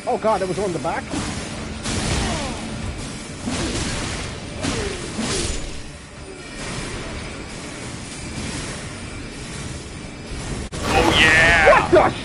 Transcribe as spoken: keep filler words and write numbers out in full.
Oh god, there was one in the back. Oh yeah! What the